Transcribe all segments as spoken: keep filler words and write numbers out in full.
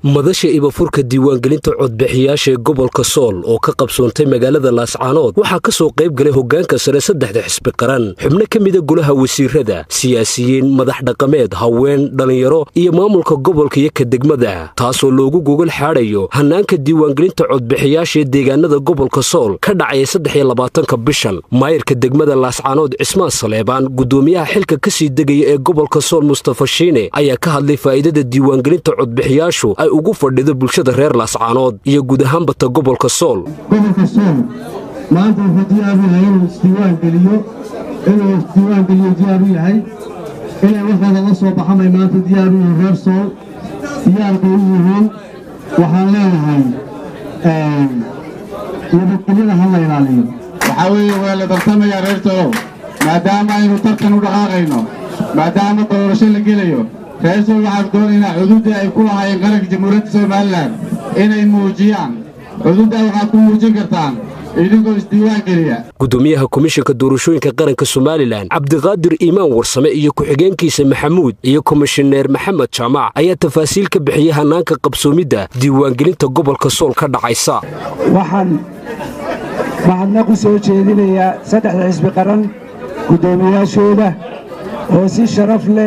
madasha ibafurka diiwaangelinta codbixiyaasha ee gobolka Sool oo ka qabsoontay magaalada Laascaanood waxaa ka soo qayb galay hoggaanka sare saddexda xisbi qaran xubno ka mid ah golaha wasiirada siyaasiyiin madax dhaqameed haween dhalinyaro iyo maamulka gobolka iyo ka degmada taasoo loogu gogol xaarayo hanaanka diiwaangelinta codbixiyaasha ee deegaanada gobolka Sool ka dhacay saddex iyo labaatanka bishan maayirka degmada Laascaanood Cismaan Saleebaan gudoomiyaha xilka ka sii degaya ee gobolka Sool Mustafa Shiine ayaa ka hadlay faa'iidada diiwaangelinta codbixiyaashu ay ugu fadhido bulshada reer Laascaanood iyo guud ahaan bata gobolka Sool gobolka Sool maanta wuxuu diyaar u yahay inuu isdiiwaan geliyo inuu isdiiwaan geliyo diyaar u yahay inay waxooda la soo baxamay maanta diyaar u yahay reer Sool diyaar u yihiin waxaan leenahay nabadgelyada ha la ilaaliyo waxaa weeye waa la tartamaya reer Sool maadaama aynu tartan u dhaqaaqayno maadaama doorasho la gelayo reer Sool waxaan doonaynaa xuduudda ay ku lahaayeen qaranka jamhuuriyadda Soomaaliland inay muujiyaan xuduudda waxaad ku muujin kartaan idinkoo isdiiwaan geliya gudoomiyaha komishanka doorashooyinka qaranka Soomaaliland Cabdiqaadir Iimaan Warsame iyo ku-xigeenkiisa Maxamuud iyo komishaneer Maxamed Jaamac ayaa tafaasiil ka bixiyay hanaanka qabsoomidda diiwaangelinta gobolka Sool ka dhacaysa waxaan mahadnaq u soo jeedinayaa saddexda xisbi qaran gudoomiyaashooda oo si sharaf leh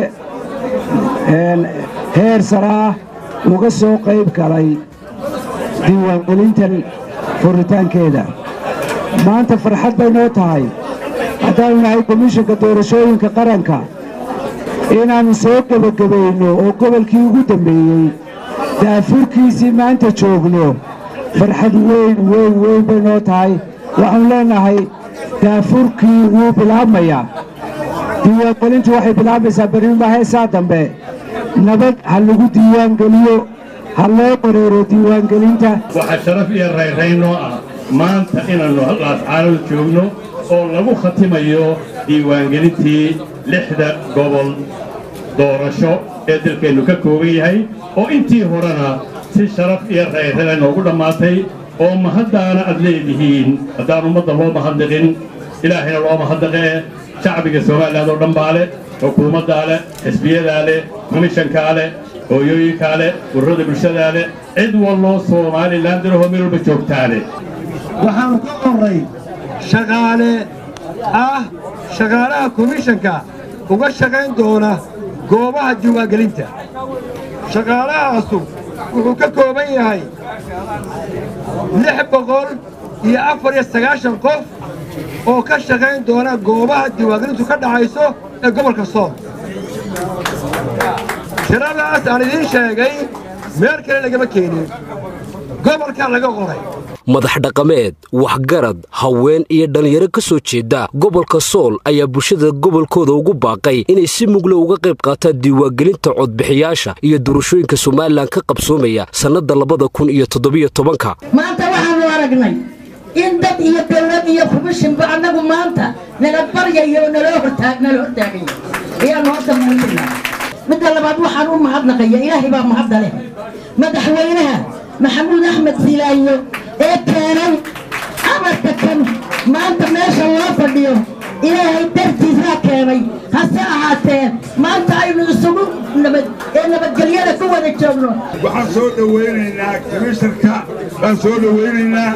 heer sare ah uga soo qayb galay diiwaangelintan furitaankeeda maanta farxad bay noo tahay haddaanu nahay komishanka doorashooyinka qaranka inaannu soo gebagabayno oo gobolkii ugu dambeeyey daafurkiisii maanta joogno farxad weyn weyn weyn bay noo tahay waxaanu leennahay daafurkii wuu bilaabmayaa diiwaangelintu waxay bilaabmaysaa berrimaa heesaa dambe nabad ha lagu diiwaangeliyo ha loo qareero diiwaangelinta waxaa sharaf iyo rayraynoo ah maanta inaannu Laascaanood joogno oo lagu khatimayo diiwaangelintii lixda gobol doorasho ee dalkeennu ka kooban yahay oo intii horena si sharaf iyo rayrayn noogu dhammaatay oo mahaddaana aad leedihiin haddaan ummadda loo mahadnaqin ilaahayna loo mahadnaqee shacbiga Soomaaliland oo dhan baa leh xukuumaddaa leh xisbiyadaa leh komishankaa leh hooyooyinkaa leh ururada bulshadaa leh cid walloo Soomaaliland dirahoo meel walba joogtaane waxaanu ka qorray shaqaale ah shaqaalaha komishanka uga shaqayn doona goobaha diiwaangelinta shaqaalahaasu wuxuu ka kooban yahay lix boqol iyo afar iyo sagaashan qof oo ka shaqayn doona goobaha diiwaangelintu ka dhacayso ee gobolka Sool tiradaas aan idiin sheegay meel kale lagama keenin gobolka laga qoray madax dhaqameed waxgarad haween iyo dhalinyaro ka soo jeeda gobolka Sool ayaa bulshada gobolkooda ugu baaqay inay si mugla uga qayb qaataan diiwaangelinta codbixiyaasha iyo doorashooyinka Soomaaliland ka qabsoomaya sanada labada kun iyo toddoba iyo tobanka maanta waxaanu aragnay in dad iyo dawlad iyo komishan ba anagu maanta nala baryayo nala hortaagna nala hortaagay ayaa noo sameeyay mid labaad waxaan u mahadnaqayaa ilaahay baa mahad leh madaxweynaha Maxamuud Axmed Silaayo ee keenay amarka kan maanta meesha loo fadhiyo ilaahay dartiisa keenay hase ahaatee maanta aynu isugu nabad ee nabadgelyada ku wada joogno waxaan soo dhaweynaynaa komishanka baan soo dhaweynaynaa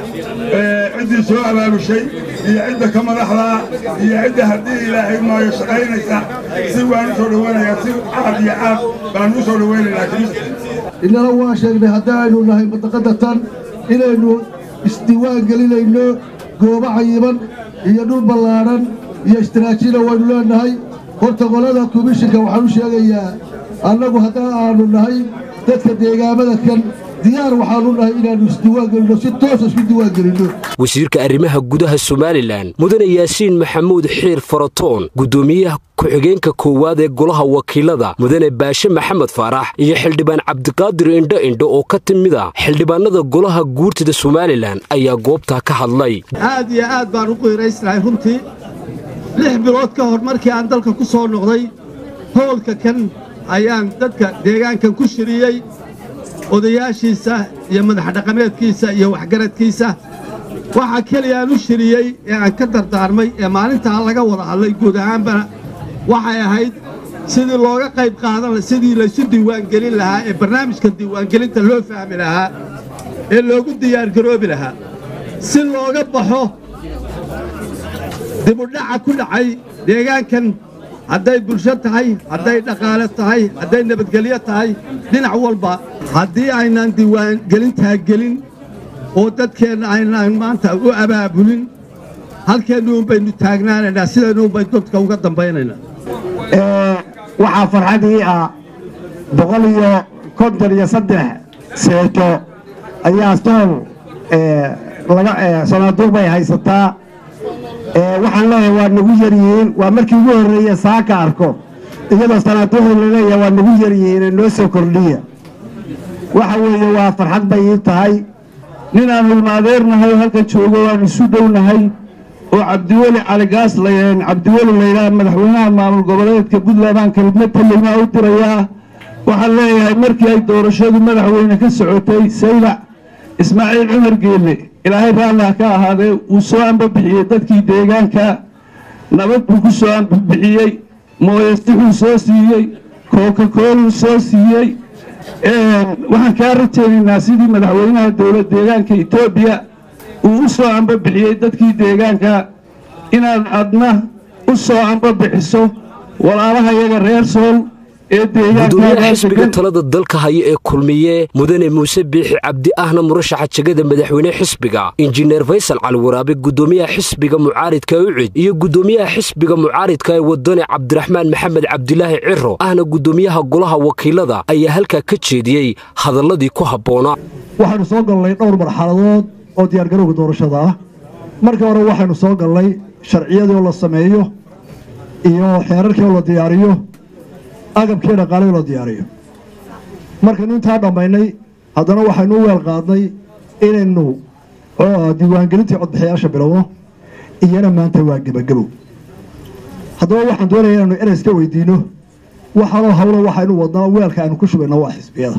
ciddii soo abaabushay iyo cidda ka madaxda iyo cidda haddii ilaahay maayo shaqaynaysa si waan u soo dhaweynayaa si aad iyo aad baan u soo dhaweynaynaa komishanka innana waa sheegnay haddaynu nahay madaqadda tan inaynu isdiiwaan gelinayno goobo cayiban iyo dhul ballaadhan iyo istiraatiijina waynu leenahay horta qolada komishanka waxaan u sheegayaa annagu haddaan aanu nahay dadka deegaamada kan diyaar waxaanu nahay inaannu isdiiwaan gelinno si toosa isku diiwaan gelinno wasiirka arrimaha gudaha Soomaaliland mudane Yaasiin Maxamuud Xiir Faratoon gudoomiyaha ku-xigeenka koowaad ee golaha wakiilada mudane Baashe Maxamed Faarax iyo xildhibaan Cabdiqaadir Indho Indho oo ka timid ah xildhibaanada golaha guurtida Soomaaliland ayaa goobta ka hadlay aad iyo aad baan u qiiraysnahay runtii lix bilood ka hor markii aan dalka ku soo noqday howlka kan ayaan dadka deegaankan ku shiriyey odayaashiisa iyo madax dhaqameedkiisa iyo waxgaradkiisa waxa kaliya aan u shiriyey ee aan ka dardaarmay ee maalintaa laga wada hadlay guud ahaanba waxay ahayd sidii looga qayb qaadan sidii laysu diiwaangelin lahaa ee barnaamijka diiwaangelinta loo fahmi lahaa ee loogu diyaargaroobi lahaa si looga baxo dibudhaca ku dhacay deegaankan hadday bulsho tahay hadday dhaqaale tahay hadday nabadgelyo tahay dhinac walba haddii aynaan diiwaangelintaa gelin oo dadkeenna aynaan maanta u abaabulin halkeennu un baynu taagnaanaynaa sidaynu un baynu dadka uga dambaynaynaa waxaa farxadii ah boqol iyo konton iyo saddex seeto ayaa sool sanaaduuq bay haysataa waxaan leeyahay waa nagu yaryihiin waa markii ugu horreeye saaka arko iyadoo sanaaduuqda laleeyahay waa nagu yaryihiin ee noo soo kordhiya waxa weeye waa farxad bay ii tahay nin aan ilmaadeernahay halkan joogo waan isu dhownahay oo cabdiweli caligaas cabdiweli laydhaha madaxweynaha maamul goboleedka puntland baan kelmad taleymaa u dirayaa waxaan leeyahay markii ay doorashadu madaxweyne ka socotay saylac ismaaciil cumar geelle ilaahay raalliha ka ahaadee wuu soo ambabixiyey dadkii deegaanka nabad buu ku soo ambabixiyey mooyastixuu soo siiyey kookakooluu soo siiyey waxaan kaa rajaynaynaa sidii madaxweynaha dowlad deegaanka etoobiya uu u soo ambabixiyey dadkii deegaanka inaad adna u soo ambabixiso walaalaha iyaga reer sool ee gudoomiyaha xisbiga talada dalka haya ee kulmiye mudane muuse biixi cabdi ahna murashaxa jegada madaxweyne xisbiga injineer faysal cali waraabe gudoomiyaha xisbiga mucaaridka ucid iyo gudoomiyaha xisbiga mucaaridka ee wadane cabdiraxmaan maxamed cabdilaahi ciro ahna gudoomiyaha golaha wakiilada ayaa halkaa ka jeediyey hadalladii ku habboonaa waxaanu soo galnay dhowr marxaladood oo diyaargarowga doorashada ah marka hore waxaynu soo galnay sharciyadii oo la sameeyo iyo xeerarkii oo la diyaariyo agabkii dhaqaalada loo diyaariyo markaynu intaa dhammaynay haddana waxaynu u weel qaadnay inaynu diiwaangelintii codbixiyaasha bilowno iyana maanta waa gebagabow haddaba waxaan doonaya inaynu erey iska weydiinno waxaanoo hawlo waxaynu wadnaa weelka aynu ku shubayno waa xisbiyada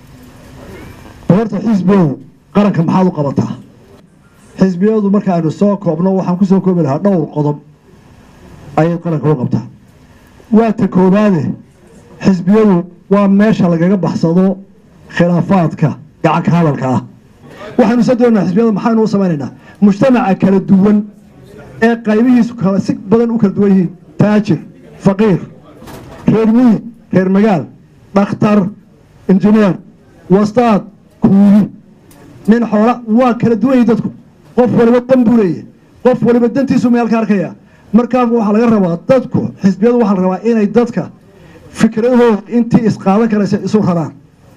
horta xisbiyow qaranka maxaad u qabataa xisbiyadu marka aynu soo koobno waxaan ku soo koobi lahaa dhowr qodob ayay qaranka u qabtaa waa ta koobaade xisbiyadu waa meesha lagaga baxsado khilaafaadka gacanka hadalka ah waxaynu soo doonaa xisbiyada maxaynu u samaynaynaa mujtamaca kala duwan ee qaybihiisu kala si badan u kala duwan yihiin taajir faqiir reer miyi reer magaal dhakhtar injineer wastaad kuuyi nin xoola waa kala duwan yihin dadku qof waliba dan buu leeyahy qof waliba dantiisu meel ka arkaya markaa waxaa laga rabaa dadku xisbiyadu waxaa la rabaa inay dadka fikradahooda intii isqaadan karaysa isu raraan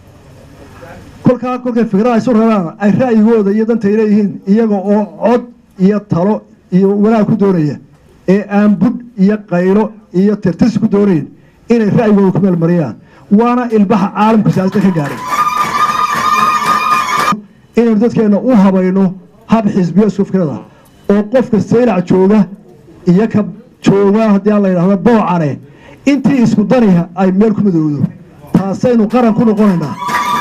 kolkaa kolkay fikradaha isu raraan ay ra'yigooda iyo dantay leeyihiin iyaga oo cod iyo talo iyo wanaag ku doonaya ee aan budh iyo qaylo iyo tirtis ku doonayn inay ra'yigooda ku meel mariyaan waana ilbaha caalamku siyaasada ka gaaray inaynu dadkeenna u habayno hab xisbiyo isku fikrada oo qofka saylac jooga iyo ka jooga haddii aan la yidhahdo boocane intii isku daniha ay meel ku midowdo taasaynu qaran ku noqonaynaa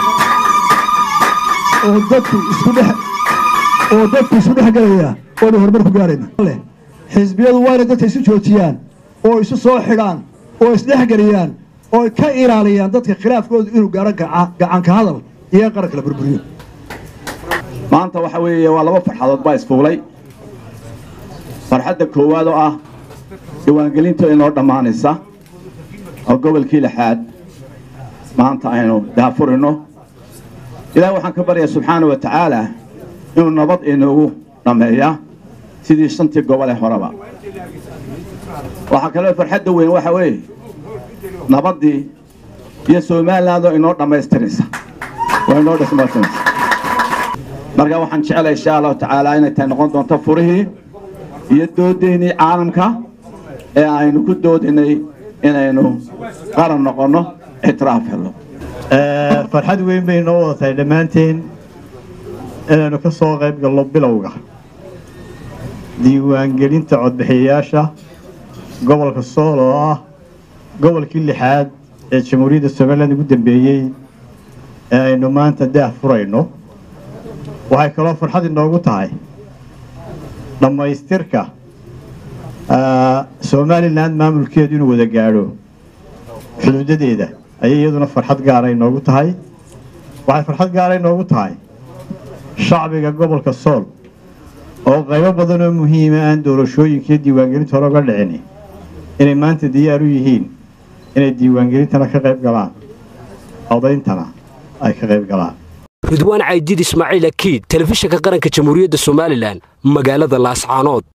oo dadku isku dhex oo dadku isku dhex galaya oonu horumar ku gaarayna xisbiyadu waa inay dadka isu joojiyaan oo isu soo xidhaan oo isdhexgeliyaan oo ka ilaaliyaan dadka khilaafkooda inuu gaaro gacanka hadal iyo qaranka la burburiyo maanta waxa weeye waa laba farxadood baa isfuulay farxadda koowaad oo ah diiwaangelinta inoo dhammaanaysa oo gobolkii lixaad maanta aynu daafurino ilaahay waxaan ka baryaa subxaana wa tacaala inuu nabad inoogu dhammeeya sidii shantii gobol ee horeba waxaa kaloo farxadda weyn waxa weeye nabaddii iyo somalilandoo inoo dhammaystiraysa waa inoo dhammaystiraysa marka waxaan jecelahay insha allahu tacaala inay tahay noqon doonto furihii iyo doodaynii caalamka ee aynu ku doodinay inaynu qaran noqonno ictiraaf helno farxad weyn bay noo wada tahay dhammaanteen inaynu ka soo qayb galno bilowga diiwaangelinta codbixiyayaasha gobolka sool oo ah gobolkii lixaad ee jamhuuriyadda somaliland ugu dambeeyey ee aynu maanta daah furayno waxay kaloo farxad inoogu tahay dhammaystirka somaliland maamulkeedu inuu wada gaadho xuduudadeeda ayay iyaduna farxad gaar ah inoogu tahay waxay farxad gaar ah inoogu tahay shacbiga gobolka Sool oo qaybo badan oo muhiim ah aan doorashooyinkii diiwaangelinta hore uga dhicin inay maanta diyaar u yihiin inay diiwaangelintana ka qayb galaan codayntana ay ka qayb galaan ridwaan caydiid ismaaciil akiid telefishinka qaranka jamhuuriyadda Soomaaliland magaalada Laascaanood.